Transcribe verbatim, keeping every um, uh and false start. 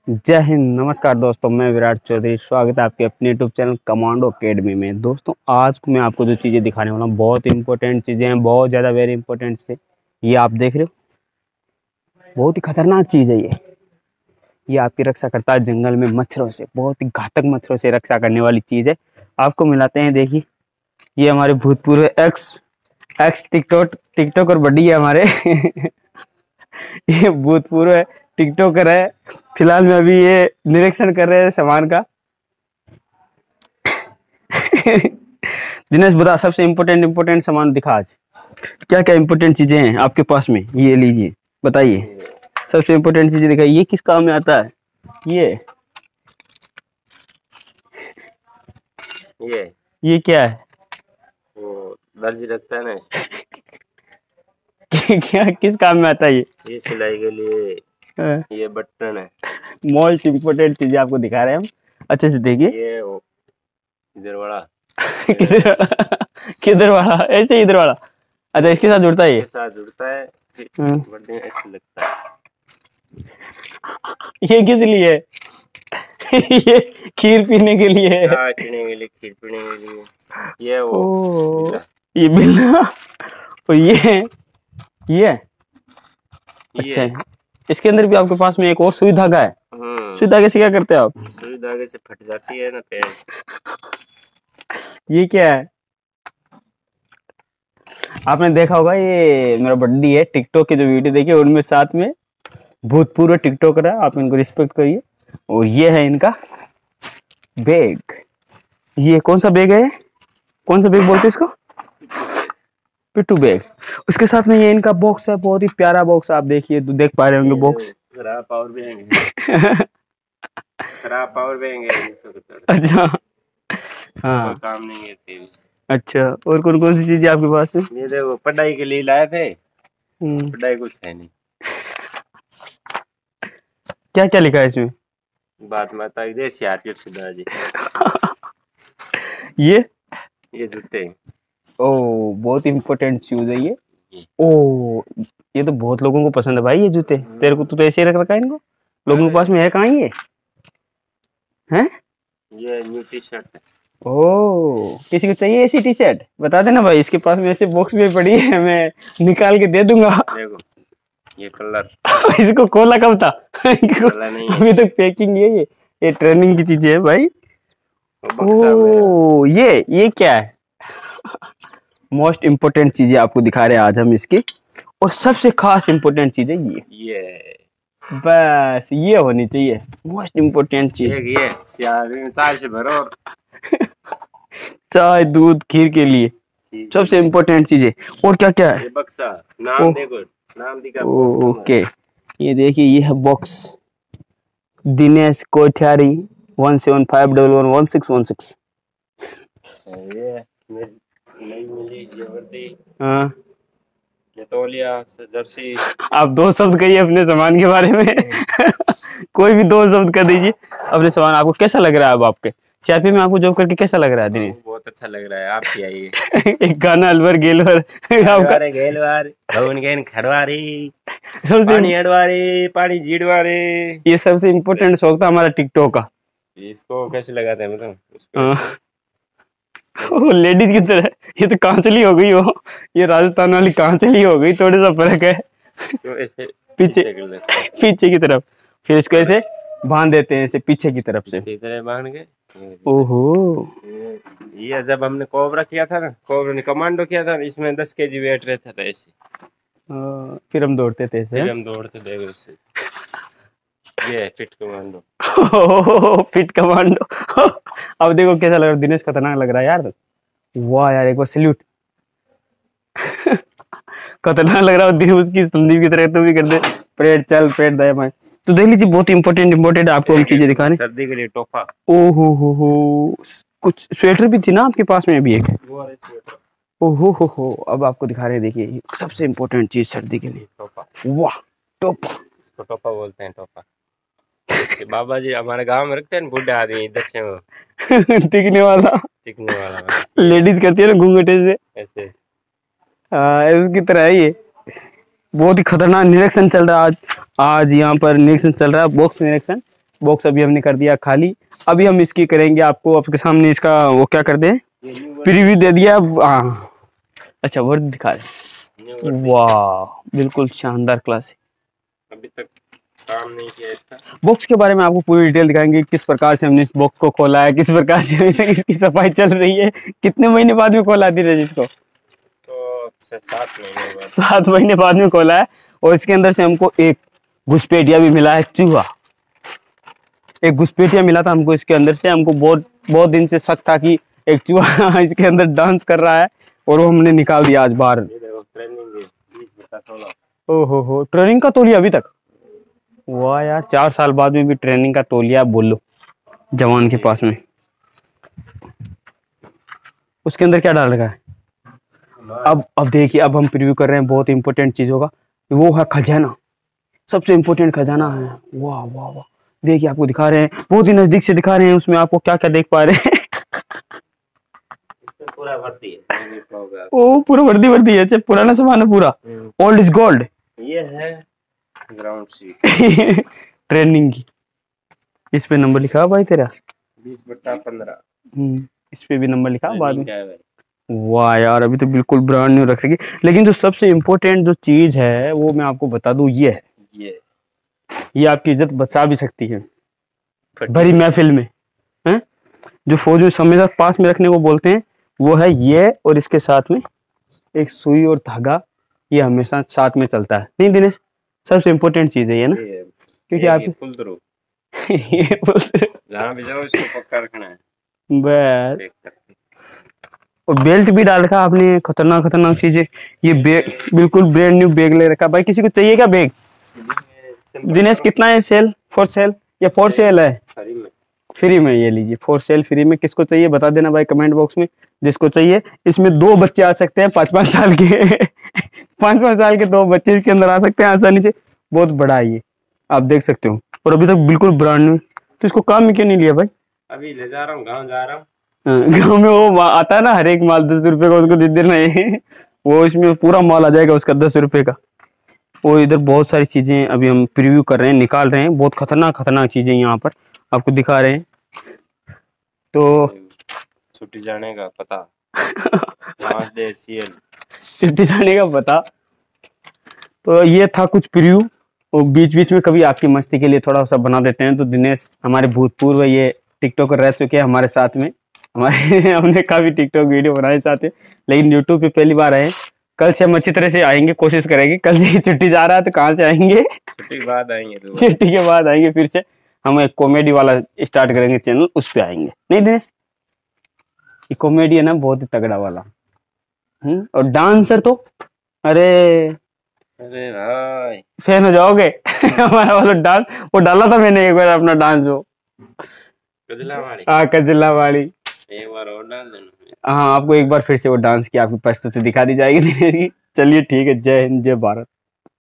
जय हिंद। नमस्कार दोस्तों, मैं विराट चौधरी। स्वागत है आपके अपने यूट्यूब चैनल कमांडो अकेडमी में। दोस्तों, आज मैं आपको जो चीज़ें दिखाने वाला हूँ बहुत इंपॉर्टेंट चीज़ें हैं, बहुत ज़्यादा वेरी इंपॉर्टेंट से। ये आप देख रहे हो, बहुत ही खतरनाक चीज़ है ये ये आपकी रक्षा करता है जंगल में मच्छरों से। बहुत ही घातक मच्छरों से रक्षा करने वाली चीज़ है। आपको मिलाते हैं, देखिए ये हमारे भूतपूर्व ex ex TikTok TikToker buddy है हमारे ये भूतपूर्व है, टिकटॉकर है। फिलहाल में अभी ये निरीक्षण कर रहे हैं सामान का। दिनेश बता, सबसे इम्पोर्टेंट इम्पोर्टेंट सामान दिखा आज। क्या क्या इम्पोर्टेंट चीजें हैं आपके पास में, ये लीजिए, बताइए। सबसे इम्पोर्टेंट चीजें दिखाइए। ये किस काम में आता है? ये ये ये क्या है? वो दर्जी रखता है ना। क्या किस काम में आता है ये? ये सिलाई के लिए। ये बटन है। मोस्ट इम्पोर्टेंट चीजें आपको दिखा रहे हैं हम, अच्छे से देखिए। ये वो इधर वाला किधर किधर वाला? ऐसे इधर वाला? अच्छा, इसके साथ जुड़ता है ये? साथ जुड़ता है। बटन ऐसे लगता है। ये किस लिए है? ये खीर पीने के लिए है। चाय पीने के लिए, खीर पीने के लिए। ये वो ओ, ये बिल्ला। तो ये ये अच्छा है। इसके अंदर भी आपके पास में एक और सुई धागा है। सुई धागे से क्या करते हैं आप? सुई धागे से फट जाती है ना पैंट। ये क्या है? आपने देखा होगा, ये मेरा बड्डी है। टिकटॉक के जो वीडियो देखिए उनमें साथ में भूतपूर्व टिकटॉकर है, आप इनको रिस्पेक्ट करिए। और ये है इनका बैग। ये कौन सा बैग है? कौन सा बैग बोलते हैं इसको? पिट्टू बैग। उसके साथ में ये इनका बॉक्स है, बहुत ही प्यारा बॉक्स। आप देखिए, तो देख पा रहे होंगे बॉक्स। खराब पावर बैंक है। खराब पावर बैंक है। अच्छा, हाँ, काम नहीं है। अच्छा, और कौन कौन सी चीजें आपके पास है? ये देखो, पढ़ाई के लिए लाए थे। पढ़ाई कुछ है नहीं। क्या क्या लिखा है इसमें? बात माता जी सीआरपीएफ सुधा जी। ये ये जूते। ओ, बहुत इंपॉर्टेंट शूज है ये। ओ, ये तो बहुत लोगों को पसंद है भाई ये जूते। तेरे को तो ऐसे ही रख रखा है इनको। लोगों के पास में है कहाँ ये? हैं? ये न्यू टी शर्ट है। ओ, किसी को चाहिए ऐसी टी शर्ट? बता देना भाई, इसके पास में ऐसे बॉक्स में पड़ी है, मैं निकाल के दे दूंगा। देखो ये कलर। इसको खोला कब था? नहीं है। अभी तक पैकिंग है ये ये ट्रेनिंग की चीजें है भाई। ओ, ये ये क्या है? मोस्ट इम्पोर्टेंट चीजें आपको दिखा रहे हैं आज हम इसकी। और सबसे खास इम्पोर्टेंट चीज है ये ये बस ये होनी चाहिए मोस्ट इम्पोर्टेंट चीज। ये चाय से भरो। चाय, दूध, खीर के लिए सबसे इम्पोर्टेंट चीजें। और क्या क्या है? ये बक्सा। नाम देखो, नाम दिखा। ओके, ये देखिए, ये है box. Dinesh Kothiyari one seven five double one one six one six. ये नई मिली जवर्दी। हाँ, ये तौलिया, जर्सी। आप दो शब्द कहिए अपने सामान के बारे में। कोई भी दो शब्द कर दीजिए अपने सामान। आपको कैसा लग रहा है? अब आपके सीआरपी में आपको जॉब करके कैसा लग रहा है दिनेश? बहुत अच्छा लग रहा है। आप भी आइए। एक गाना अलवर गेलवर आपका। गेलवार भवन गेन खड़वारी, पानी अडवारी, पानी जीडवारी। ये सबसे इम्पोर्टेंट शौक था हमारा टिकटॉक का। इसको कैसे लगाते हैं मतलब? ओ, लेडीज की तरह। ये तो कांचली हो गई हो, ये राजस्थान वाली कांचली हो गई। थोड़ा सा फर्क है। तो ऐसे पीछे पीछे की तरफ, फिर इसको ऐसे बांध देते हैं, ऐसे पीछे की तरफ से। इस तरह बांध के। ओहो, ये जब हमने कोबरा किया था ना, कोबरा ने कमांडो किया था, इसमें दस केजी वेट रहता था ऐसे। फिर हम दौड़ते थे ऐसे। फिर हम दौड़ते थे उससे। ये फिट कमांडो। Fit commando. अब देखो कैसा लग रहा है दिनेश, खतरनाक लग रहा है यार। वाह यार, एक बार सैल्यूट। खतरनाक लग रहा है। उसकी संदीप की तरह तुम भी कर दे। परेड चल, परेड दया भाई। तो देख लीजिए, बहुत इंपॉर्टेंट इंपॉर्टेंट आपको हम चीजें दिखाने। सर्दी के लिए टोपा। ओहो हो हो, कुछ स्वेटर भी थी ना आपके पास में अभी एक? ओहो हो हो, अब आपको दिखा रहे हैं, देखिए सबसे इम्पोर्टेंट चीज सर्दी के लिए। टोपा। वाह, टोपा। इसको टोपा बोलते हैं, टोपा। बाबा जी हमारे गांव में रखते हैं, बूढ़े आदमी इधर से वो टिकने वाला। टिकने वाला लेडीज करती है ना घूंघटे से ऐसे। हाँ, इसकी तरह है ये। बहुत ही खतरनाक निरीक्षण चल रहा है आज। आज यहाँ पर निरीक्षण चल रहा है, बॉक्स निरीक्षण। बॉक्स अभी हमने कर दिया खाली। अभी हम इसकी करेंगे, आपको आपके सामने इसका वो क्या कर दें, प्रीव्यू दे दिया। हाँ अच्छा वर्ड दिखा रहे, वाह बिल्कुल शानदार क्लास है। अभी तक काम नहीं किया इसका। बॉक्स के बारे में आपको पूरी डिटेल दिखाएंगे, किस प्रकार से हमने इस बॉक्स को खोला है, किस प्रकार से अभी तक इसकी सफाई चल रही है, कितने महीने बाद में खोला थी रजित को, तो सात महीने बाद सात महीने बाद में खोला है। और इसके अंदर से हमको एक घुसपैठिया भी मिला है, चूहा, एक घुसपैठिया मिला था हमको इसके अंदर से। हमको बहुत बहुत दिन से शक था कि एक चूहा इसके अंदर डांस कर रहा है, और वो हमने निकाल दिया आज बाहर। ओहो हो, ट्रेनिंग का तोलिया अभी तक, वाह यार, चार साल बाद में भी ट्रेनिंग का तोलिया, बोलो जवान के पास में। उसके अंदर क्या डाल रखा है? अब अब देखिए, अब हम प्रीव्यू कर रहे हैं बहुत इंपॉर्टेंट चीजों का, वो है खजाना, सबसे इंपॉर्टेंट खजाना है। वाह वाह वाह, देखिए आपको दिखा रहे हैं, बहुत ही नजदीक से दिखा रहे हैं। उसमें आपको क्या क्या देख पा रहे हैं? पूरा भर्ती है, ओ पूरा वर्दी वर्दी है, पुराना सामान है पूरा, ओल्ड इज गोल्ड। ये है ग्राउंड शीट ट्रेनिंग की, इस पे नंबर लिखा है भाई तेरा, बीस बट्टा पंद्रह। हम्म, इस पे भी नंबर लिखा है बाद में। क्या है भाई? वाह यार, अभी तो बिल्कुल ब्रांड न्यू रख रही है। लेकिन जो सबसे इम्पोर्टेंट जो चीज है वो मैं आपको बता दूं, ये है, ये ये आपकी इज्जत बचा भी सकती है भरी महफिल में, हैं? जो फौज में हमेशा पास में रखने को बोलते हैं, वो है ये। और इसके साथ में एक सुई और धागा, ये हमेशा साथ में चलता है, नहीं दिनेश? सबसे इम्पोर्टेंट चीज है ये ना, ये, क्योंकि ये आप फुल थ्रू ये जहाँ भी जाओ इसको पक्का रखना है बस। देख सकते। और बेल्ट भी डाल रखा आपने, खतरनाक खतरनाक चीजें। ये बैग बिल्कुल ब्रांड न्यू बैग ले रखा भाई। किसी को चाहिए क्या बैग? दिनेश कितना है सेल, फॉर सेल या फॉर सेल है? फ्री में, फ्री में, ये लीजिए फॉर सेल फ्री में। किसको चाहिए बता देना भाई कमेंट बॉक्स में, जिसको चाहिए। इसमें दो बच्चे आ सकते हैं, पाँच पाँच साल के पाँच पाँच साल के दो बच्चे इसके अंदर आ सकते हैं आसानी से। बहुत बड़ा है ये, आप देख सकते हो, और अभी तक बिल्कुल ब्रांड न्यू। तो इसको काम में क्यों नहीं लिया भाई? अभी ले जा रहा हूँ, गाँव जा रहा हूँ। गाँव में वो आता है ना हर एक माल दस रुपए का, उसको दे देना है वो इसमें पूरा माल आ जाएगा उसका दस रुपए का। वो इधर बहुत सारी चीजें अभी हम प्रीव्यू कर रहे हैं, निकाल रहे हैं, बहुत खतरनाक खतरनाक चीजें यहाँ पर आपको दिखा रहे हैं। तो छुट्टी जाने का पता पाँच डे सीएल छुट्टी जाने का पता। तो ये था कुछ प्रीव्यू, और बीच बीच में कभी आपकी मस्ती के लिए थोड़ा सा बना देते हैं। तो दिनेश हमारे भूतपूर्व ये टिकटॉकर रह चुके हैं हमारे साथ में, हमारे हमने काफी टिकटॉक वीडियो बनाए साथ में, लेकिन यूट्यूब पे पहली बार आए। कल से हम अच्छी तरह से आएंगे, कोशिश करेंगे। कल से छुट्टी जा रहा है तो कहाँ से आएंगे? छुट्टी के बाद आएंगे तो छुट्टी के बाद आएंगे फिर से। हम एक कॉमेडी वाला स्टार्ट करेंगे चैनल, उस पे आएंगे, नहीं दिनेश? ये कॉमेडी है ना बहुत ही तगड़ा वाला। हम्म, और डांसर तो अरे अरे भाई फैन हो जाओगे हमारा वाला डांस, वो डाला था मैंने एक बार अपना डांस, वो कजलावाड़ी हाँ कजलावाड़ी। एक बार और डाल देना। हाँ आपको एक बार फिर से वो डांस की आपकी प्रस्तुति दिखा दी जाएगी दिनेश की। चलिए ठीक है, जय हिंद जय भारत।